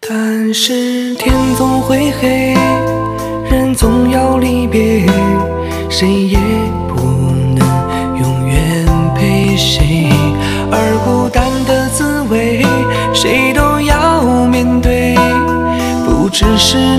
但是天总会黑，人总要离别，谁也不能永远陪谁，而孤单的滋味谁都要面对，不只是